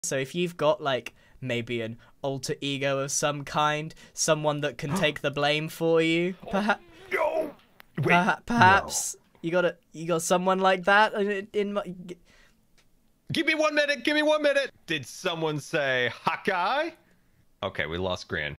So if you've got like maybe an alter ego of some kind, someone that can take the blame for you, perhaps. No. Wait, Perhaps no. you got someone like that in my... Give me 1 minute. Give me 1 minute. Did someone say HotGuy? Okay, we lost Gran.